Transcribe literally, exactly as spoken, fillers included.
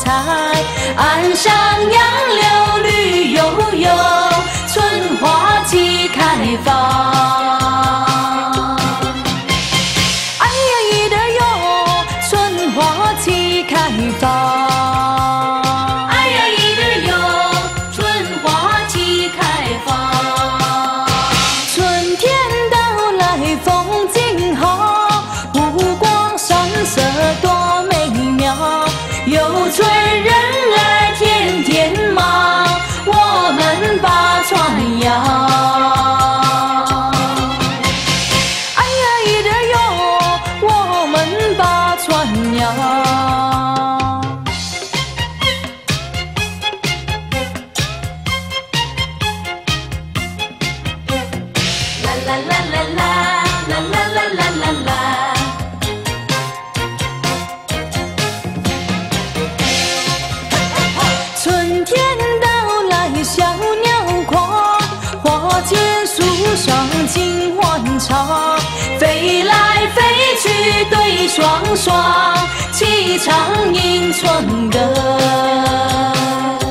彩，岸上杨柳绿油油，春花齐开放。哎呀咿的哟，春花齐开放。哎呀咿的哟，春花齐开放。春天到来风景好，湖光山色多美妙。有村人儿天天忙，我们把船摇。哎呀咿的哟，我们把船摇。啦啦啦啦啦啦啦啦啦啦啦。春天到来小鸟狂，花间树上金欢唱，飞来飞去对双双，齐唱迎春歌。